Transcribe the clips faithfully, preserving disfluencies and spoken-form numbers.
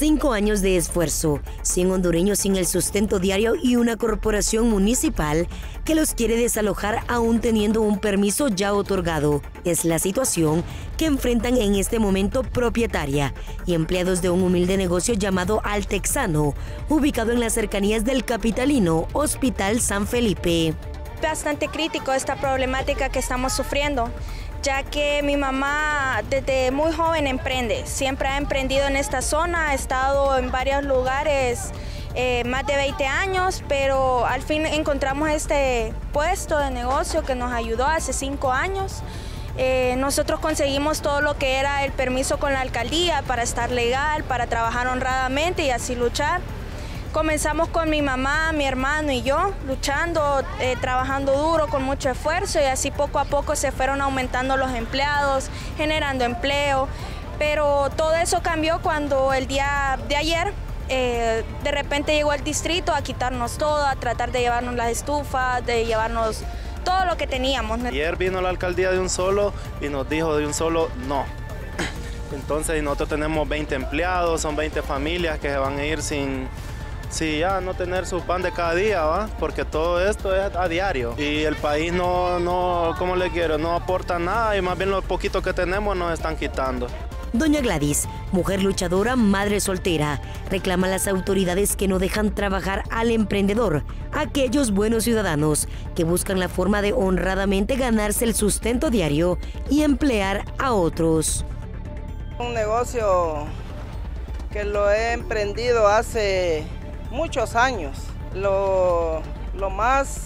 Cinco años de esfuerzo, cien hondureños sin el sustento diario y una corporación municipal que los quiere desalojar aún teniendo un permiso ya otorgado. Es la situación que enfrentan en este momento propietaria y empleados de un humilde negocio llamado Altexano, ubicado en las cercanías del capitalino Hospital San Felipe. Bastante crítico esta problemática que estamos sufriendo, ya que mi mamá desde muy joven emprende, siempre ha emprendido en esta zona, ha estado en varios lugares eh, más de veinte años, pero al fin encontramos este puesto de negocio que nos ayudó hace cinco años. Eh, nosotros conseguimos todo lo que era el permiso con la alcaldía para estar legal, para trabajar honradamente y así luchar. Comenzamos con mi mamá, mi hermano y yo, luchando, eh, trabajando duro, con mucho esfuerzo y así poco a poco se fueron aumentando los empleados, generando empleo. Pero todo eso cambió cuando el día de ayer eh, de repente llegó el distrito a quitarnos todo, a tratar de llevarnos las estufas, de llevarnos todo lo que teníamos. Ayer vino la alcaldía de un solo y nos dijo de un solo no. Entonces nosotros tenemos veinte empleados, son veinte familias que se van a ir sin... Sí, ya no tener su pan de cada día, ¿va? Porque todo esto es a diario. Y el país no, no, ¿cómo le quiero? No aporta nada y más bien lo poquito que tenemos nos están quitando. Doña Gladys, mujer luchadora, madre soltera, reclama a las autoridades que no dejan trabajar al emprendedor, aquellos buenos ciudadanos que buscan la forma de honradamente ganarse el sustento diario y emplear a otros. Un negocio que lo he emprendido hace muchos años. Lo, lo más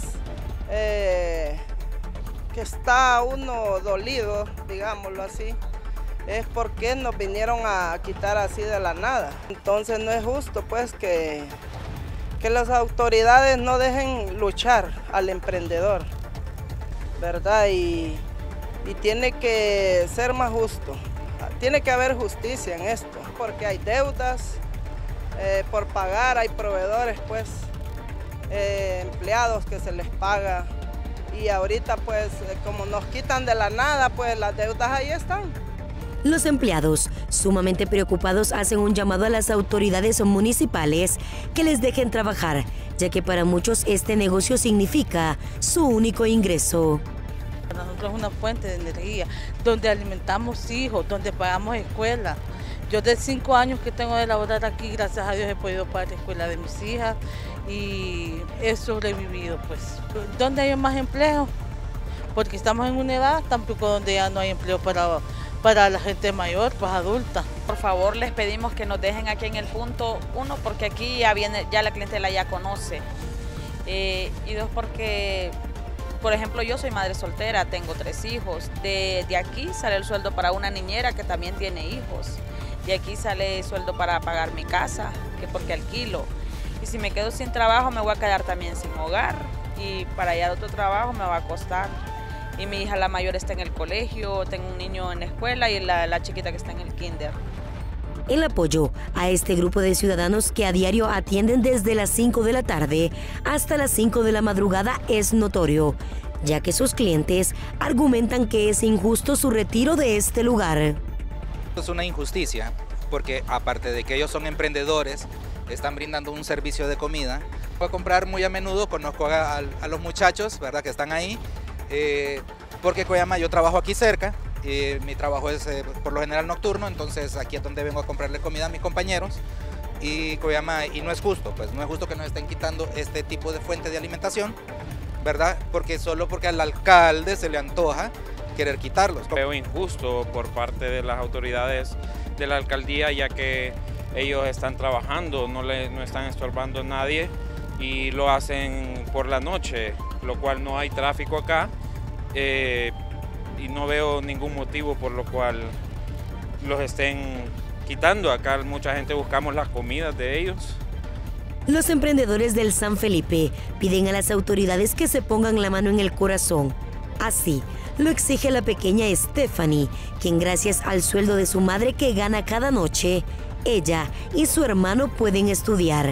eh, que está uno dolido, digámoslo así, es porque nos vinieron a quitar así de la nada. Entonces no es justo pues que, que las autoridades no dejen luchar al emprendedor, ¿verdad? Y, y tiene que ser más justo, tiene que haber justicia en esto, porque hay deudas Eh, por pagar, hay proveedores, pues, eh, empleados que se les paga y ahorita pues eh, como nos quitan de la nada, pues las deudas ahí están. Los empleados, sumamente preocupados, hacen un llamado a las autoridades municipales que les dejen trabajar, ya que para muchos este negocio significa su único ingreso. Para nosotros es una fuente de energía, donde alimentamos hijos, donde pagamos escuela. Yo de cinco años que tengo de laborar aquí, gracias a Dios he podido pagar la escuela de mis hijas y he sobrevivido, pues. ¿Dónde hay más empleo? Porque estamos en una edad tampoco donde ya no hay empleo para, para la gente mayor, pues adulta. Por favor, les pedimos que nos dejen aquí en el punto, uno, porque aquí ya viene, ya la clientela ya conoce, eh, y dos, porque, por ejemplo, yo soy madre soltera, tengo tres hijos, de, de aquí sale el sueldo para una niñera que también tiene hijos. Y aquí sale sueldo para pagar mi casa, que porque alquilo. Y si me quedo sin trabajo me voy a quedar también sin hogar y para allá de otro trabajo me va a costar. Y mi hija la mayor está en el colegio, tengo un niño en la escuela y la, la chiquita que está en el kinder. El apoyo a este grupo de ciudadanos que a diario atienden desde las cinco de la tarde hasta las cinco de la madrugada es notorio, ya que sus clientes argumentan que es injusto su retiro de este lugar. Es una injusticia porque aparte de que ellos son emprendedores, están brindando un servicio de comida. Voy a comprar muy a menudo, conozco a, a, a los muchachos, ¿verdad?, que están ahí, eh, porque Coyama, yo trabajo aquí cerca, y mi trabajo es eh, por lo general nocturno, entonces aquí es donde vengo a comprarle comida a mis compañeros y Coyama, y no es justo, pues no es justo que nos estén quitando este tipo de fuente de alimentación, ¿verdad?, porque solo porque al alcalde se le antoja querer quitarlos. Veo injusto por parte de las autoridades de la alcaldía, ya que ellos están trabajando, no, le, no están estorbando a nadie y lo hacen por la noche, lo cual no hay tráfico acá eh, y no veo ningún motivo por lo cual los estén quitando. Acá mucha gente buscamos las comidas de ellos. Los emprendedores del San Felipe piden a las autoridades que se pongan la mano en el corazón. Así lo exige la pequeña Stephanie, quien gracias al sueldo de su madre que gana cada noche, ella y su hermano pueden estudiar.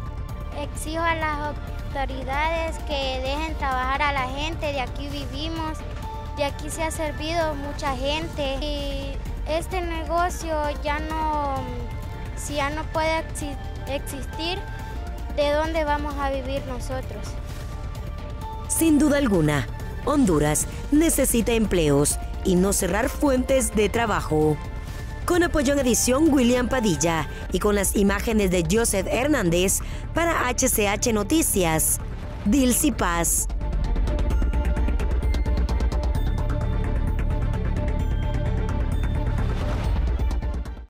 Exijo a las autoridades que dejen trabajar a la gente, de aquí vivimos, de aquí se ha servido mucha gente y este negocio ya no si ya no puede existir, ¿de dónde vamos a vivir nosotros? Sin duda alguna, Honduras necesita empleos y no cerrar fuentes de trabajo. Con apoyo en edición William Padilla y con las imágenes de Joseph Hernández para H C H Noticias, Dilcy Paz.